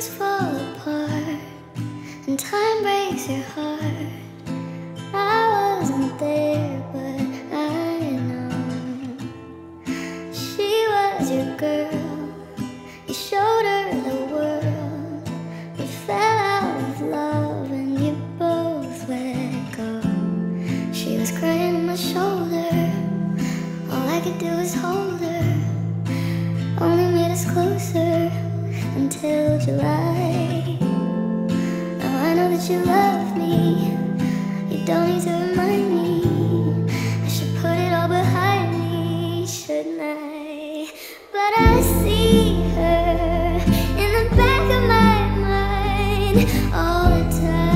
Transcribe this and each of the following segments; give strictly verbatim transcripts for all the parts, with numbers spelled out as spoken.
things fall apart and time breaks your heart. I wasn't there, but I know she was your girl. You showed her the world. You fell out of love and you both let go. She was crying on my shoulder. All I could do was hold her. Only made us closer until July. Now I know that you love me. You don't need to remind me. I should put it all behind me, shouldn't I? But I see her in the back of my mind all the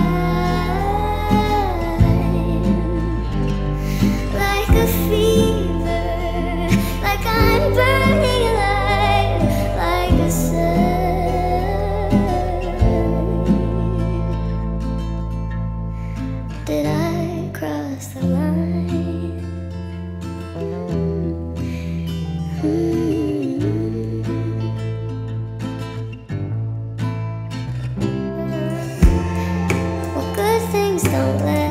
time. Like a fever, like I'm burning alive, like a sun. Did I cross the line? Mm-hmm. Well, good things don't last.